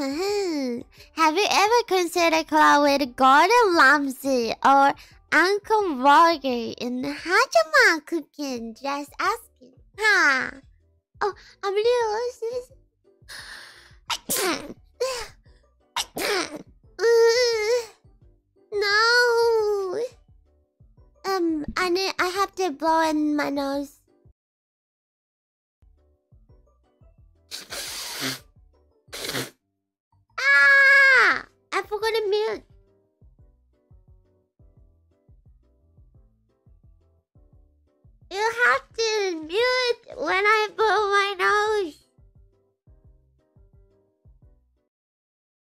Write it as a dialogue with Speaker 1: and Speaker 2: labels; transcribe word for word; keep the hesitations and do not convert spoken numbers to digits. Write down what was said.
Speaker 1: Have you ever considered collab with Gordon Ramsay or Uncle Roger in Haachama cooking? Just asking. Huh? Oh, I'm really No. Um, I need. I have to blow in my nose. Ah! I forgot to mute.